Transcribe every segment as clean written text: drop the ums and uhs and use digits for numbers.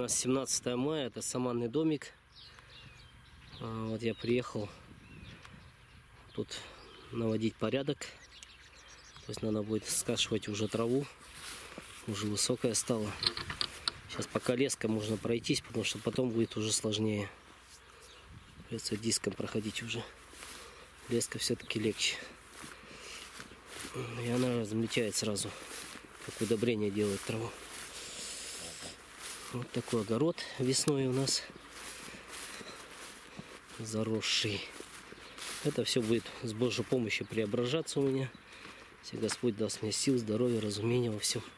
нас 17 мая, это саманный домик. Вот я приехал тут наводить порядок. То есть надо будет скашивать уже траву. Уже высокая стала. Сейчас пока леской можно пройтись, потому что потом будет уже сложнее. Придется диском проходить уже. Леска все-таки легче. И она размельчает сразу, как удобрение делает траву. Вот такой огород весной у нас заросший. Это все будет с Божьей помощью преображаться у меня. Если Господь даст мне сил, здоровья, разумения во всем.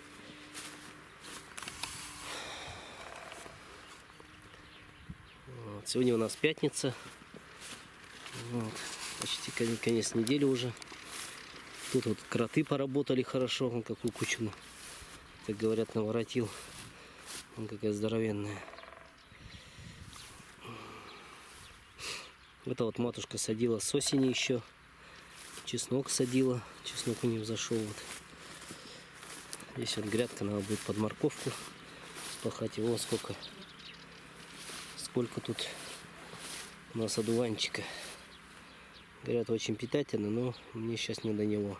Вот. Сегодня у нас пятница. Вот. Почти конец недели уже. Тут вот кроты поработали хорошо. Вон какую кучу, как говорят, наворотил. Вон какая здоровенная. Это вот матушка садила с осени еще. Чеснок садила. Чеснок у нее взошел. Вот. Здесь вот грядка, надо будет под морковку спахать. Его сколько тут у нас одуванчика. Говорят, очень питательно, но мне сейчас не до него.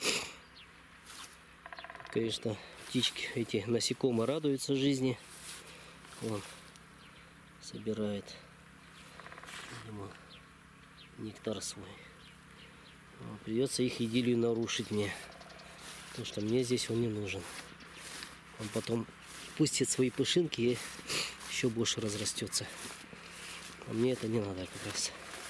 Конечно, птички, эти насекомые радуются жизни. Вон, собирает, видимо, нектар свой. Придется их идиллию нарушить мне, потому что мне здесь он не нужен. Он потом пустит свои пушинки и еще больше разрастется. А мне это не надо как раз.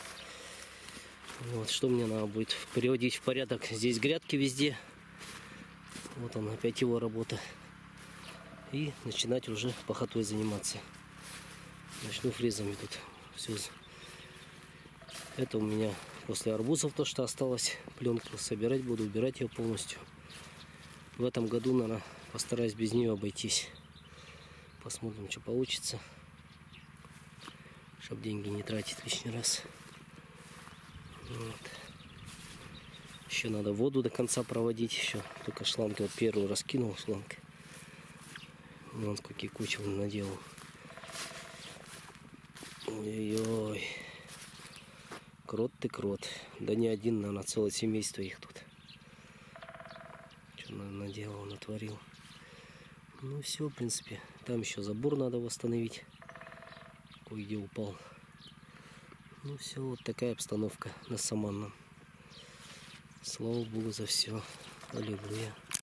Вот, что мне надо будет приводить в порядок. Здесь грядки везде. Вот он, опять его работа. И начинать уже пахотой заниматься. Начну фрезами тут все. Это у меня после арбузов то, что осталось. Пленку собирать буду, убирать ее полностью. В этом году, наверное, постараюсь без нее обойтись. Посмотрим, что получится. Чтобы деньги не тратить лишний раз. Вот. Еще надо воду до конца проводить. Еще только шланг вот первую раскинул шланг. Вон какие кучи он наделал. Ой-ой-ой. Крот ты крот. Да не один, наверное, целое семейство их тут. Что наделал, натворил. Ну все, в принципе. Там еще забор надо восстановить. Кое-где упал. Ну все, вот такая обстановка на Саманном. Слава Богу за все. Аллилуйя.